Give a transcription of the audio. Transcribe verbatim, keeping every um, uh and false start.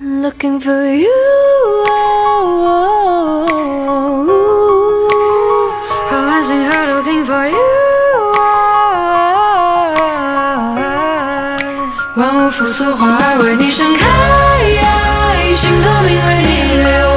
Looking for you. Looking for you. 万物复苏，花儿为你盛开，心透明为你流。